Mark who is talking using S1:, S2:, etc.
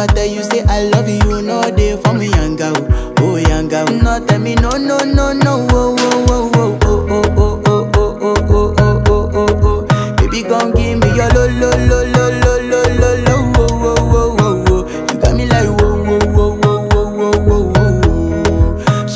S1: ever tell you say I love you, you know they for me, young girl, oh young girl. No tell me no, no, no, no, oh, oh, oh.